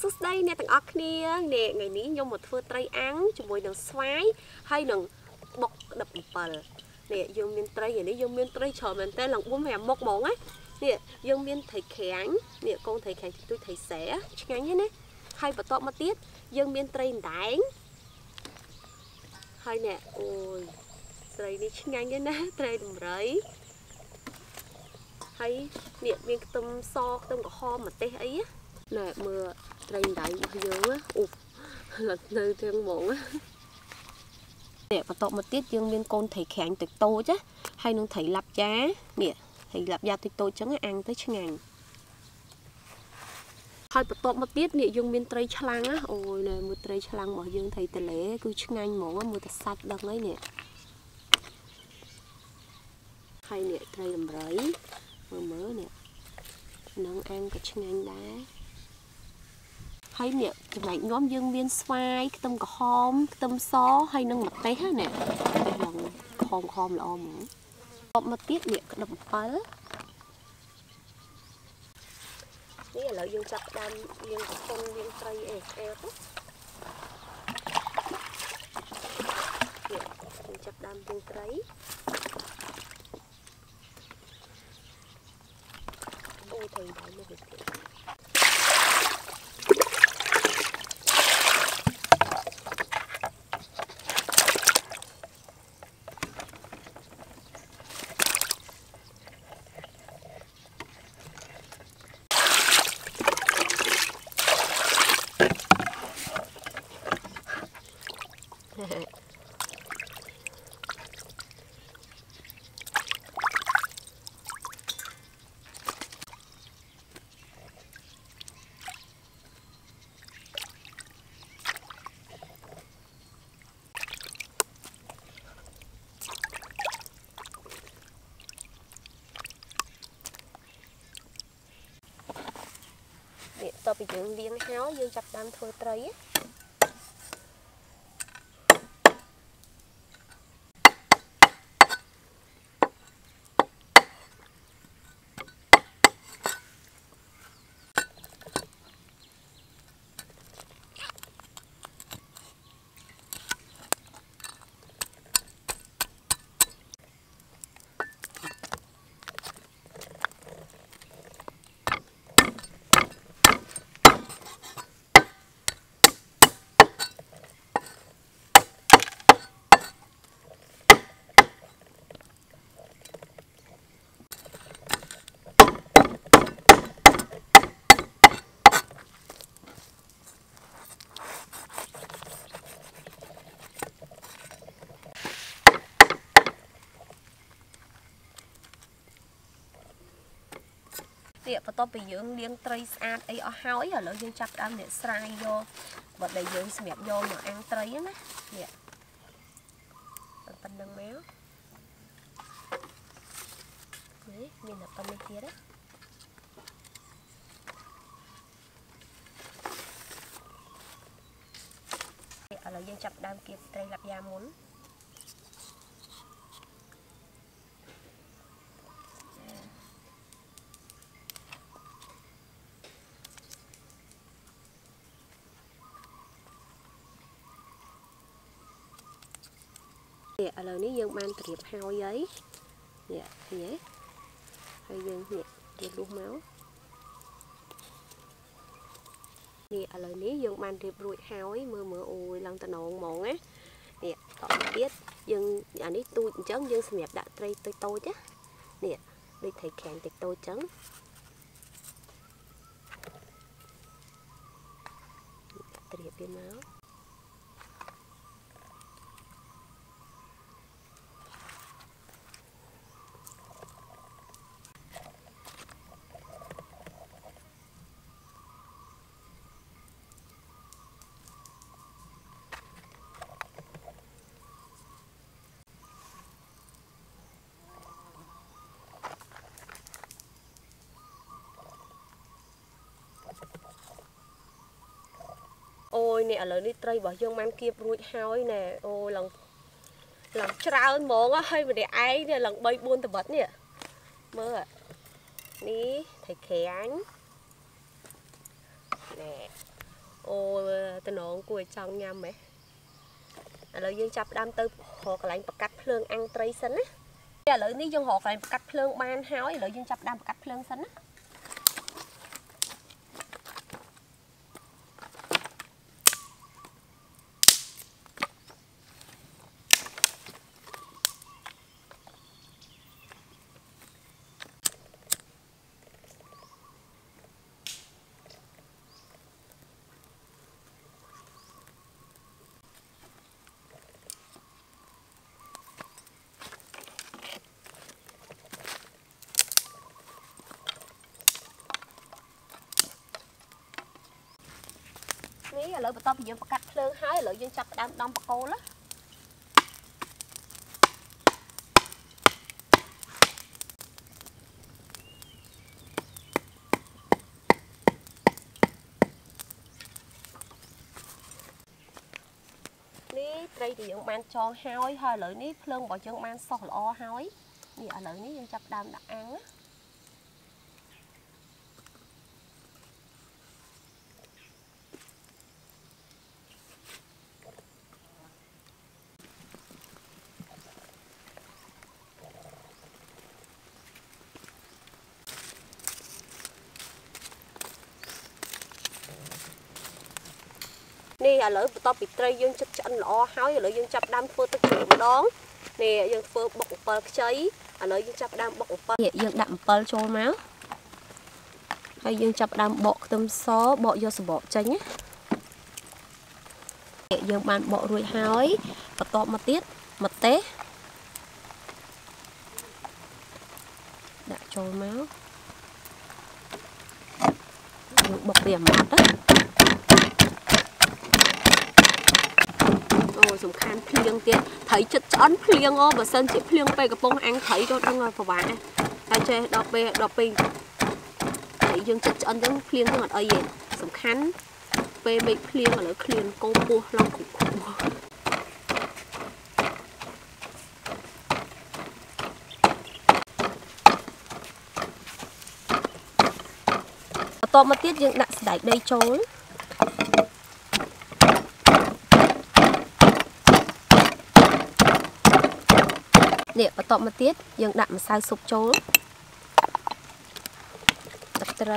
Suốt đây nè tầng óc nè nè ngày ní nhung một phơi tray áng cho mùi đằng xoái hay đằng bọc đập bờ nè dùng miên tray vậy đấy dùng miên tray chờ mình tên là bún mèo mọc mỏng ấy nè dùng miên thầy kháng nè con thầy kháng thì tôi thầy sẽ ngắn nhé nè hay bật to một tiết dùng miên tray đánh hay nè ôi tray đi ngắn nhé nè tray đùm rấy hay nè miên tôm so tôm có ho mà tê ấy nè mưa tray đánh dương á là nơi thiên mộng á nè và một tiết dương miên con thầy kháng từ tô chứ hay nông thầy lạp giá nè thầy lạp giá từ tô trắng ăn tới ngàn hay và một tiết nè dương miên tray chlang á ôi nè mưa tray chlang bỏ dương thầy tề lẽ cứ ngàn mộng á mưa ta sạch đằng ấy nè hay nè tray làm rẫy mớ nè nâng ăn cả ngàn đá hay nè chụp lại nhóm dương miên xoay cái tâm có hom cái tâm xó hay nâng mặt té nè cái lòng khom là om một tiết nè cái đầm pháนี่เรายังจับดำยังคงยังไตรเอปุ๊บเนี่ยยังจับดำยังไตรโอ้ยไทยได้ไม่เห็นต่อไปយើងលាងហើយយើងចាប់ដើមធ្វើត្រីเนี่ยพอต่อไปយើងលាងត្រីស្អាតអីអស់ហើយឥឡូវយើងចាប់ដើមនេះស្រាយយកបើដែលយើងសម្រាប់យកមកអាំងត្រីណានេះប៉ុណ្្នឹងមកនេះមានតែប៉ុណ្្នេះទៀតណាឥឡូវយើងចាប់ដើមគៀបត្រីឡាប់យ៉ាមុនឥឡូវនេះយើងបានត្រៀមហើយអីនេះនេះហើយយើងនេះរៀបលុះមកនេះឥឡូវនេះយើងបានរៀបរួចហើយមើលអូយឡើងតំណងហ្មងណានេះតទៅទៀតយើងអានេះទូចអញ្ចឹងយើងសម្រាប់ដាក់ត្រីតូចៗណានេះដូចត្រីខាំងតូចៗអញ្ចឹងត្រៀមវាមកអូយនេះឥឡូវនេះត្រីរបស់យើងបានគៀបរួចហើយណែអូឡើងច្រើនហ្មងហើយម្នាក់ឯងនេះឡើង3 4តបិតនេះមើលនេះថៃក្រាញ់ណែ ô tao nón cùi trong nhâm mày rồi dương chập đam tư họ lại bật cắt phượng ăn tray xanh á lợi ní dương họ phải cắt phượng ban háo lợi dương chập đam bật cắt phượng xanh á ní lợi bật to thì dương bật cắt phượng háo lợi dương chập đam đom bật cô đó đây thìយើងបានចងហើយឥឡូវនេះភ្លើងរបស់យើងបានសោះល្អហើយនេះឥឡូវនេះយើងចាប់ដើមដាក់អាំងណានេះឥឡូវបន្ទាប់ពីត្រីយើងចិត្តឆ្អិនល្អហើយឥឡូវយើងចាប់ដើមធ្វើទឹកជ្រលក់ម្ដងនេះយើងធ្វើបុកអំពិលខ្ចីឥឡូវយើងចាប់ដើមបុកអំពិលយើងដាក់អំពិលចូលមកហើយយើងចាប់ដើមបកខ្ទឹមសបកយកសម្បកចេញណាយើងបានបករួចហើយបន្ទាប់មកទៀតម្ទេសដាក់ចូលមកយើងបុកវាអាម៉ត់ណាសំខាន់ភ្លៀងទៀតត្រីចិត្តឆ្អិនភ្លៀងអូបើសិនជាភ្លៀងពេលកំពុងអាំងត្រីក៏ដឹងពិបាកតែចេះដល់ពេលត្រីយើងចិត្តឆ្អិនចឹងភ្លៀងហ្នឹងអត់អីទេសំខាន់ពេលមេឃភ្លៀងឥឡូវឃ្លានកោពោះឡើងគ្រប់បន្ទាប់មកទៀតយើងដាក់សណ្តែកដីចូលនេះបន្ទាប់មកទៀតយើងដាក់ម្សៅស៊ុបចូលទឹកត្រី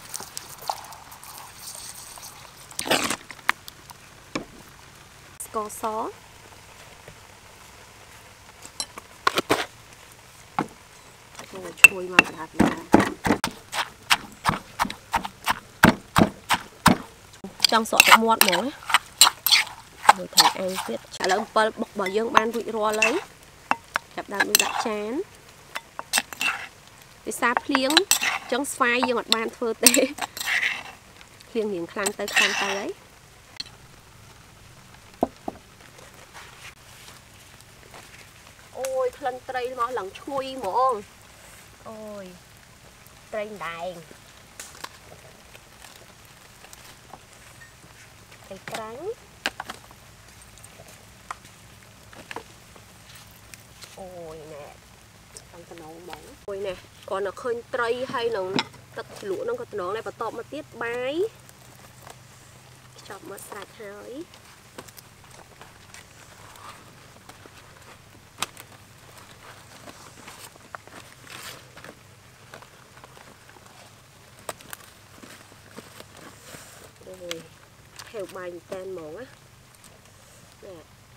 ស្ករសអូឈ្ងុយមកស្អាតណាស់ចង់ស្រក់ទឹកមាត់ហ្មងមើលថៃអាំងទៀតឥឡូវអំពិលបុករបស់យើងបានរួចរាល់ហើយចាប់ដើមយើងដាក់ចានវាសាភ្លៀងអញ្ចឹងស្វាយយើងអត់បានធ្វើទេភ្លៀងរៀងខ្លាំងទៅហើយអូយក្លិនត្រីមកឡើងឈ្ងុយហ្មងអូយត្រីដែងត្រីក្រាញ់អូយណែតាមតំណងហ្មងអូយណែគាត់នៅឃើញត្រីហើយនឹងទឹកជ្រលក់ហ្នឹងក៏តំណងដែរបន្ទាប់មកទៀតបាយចាប់មកស្រេចហើយអូយហេវបាយមែនតែនហ្មងណាណែ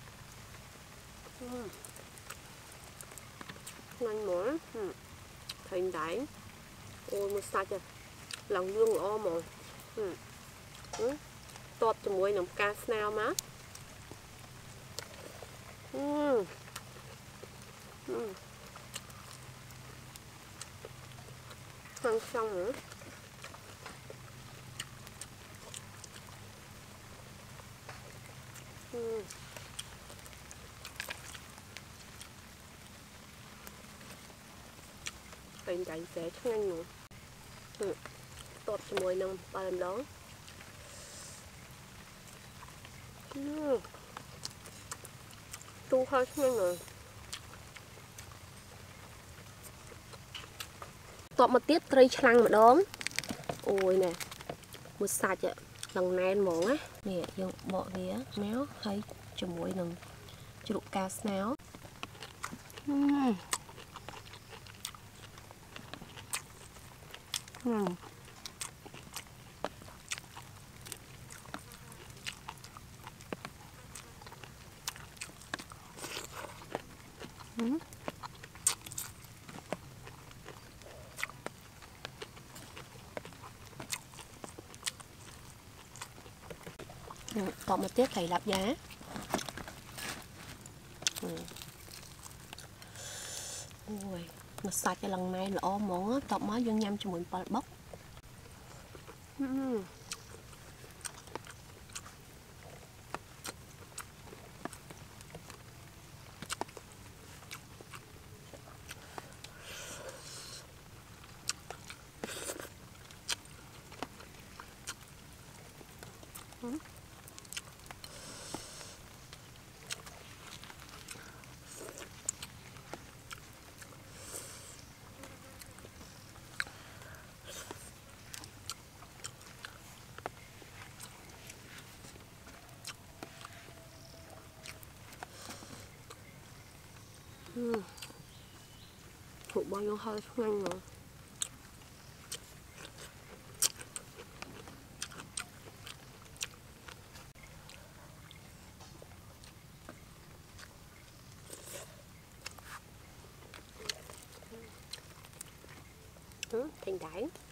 nhanh mỏ thành đáy ôi một sạch à lòng lương o mà tọt cho muối nằm cá snail má ăn xong nữaเป็นใจเสียช่วงหนูตดจมูกน้ำปลาล้องตู้ข้าวช่วงหนูตดมาเตี้ยไตรฉลังมาดองโอ้ยnè một sạch ạ lần này món á nè dùng bọ ghé méo hay cho muối nừng chuột cá méo còn một tiết thầy lạp giá ôi nó sạch cho lần này lỗ món tọt mới dương nhâm cho mình bốc hụt bao nhiêu hơi nhanh rồi thành đáy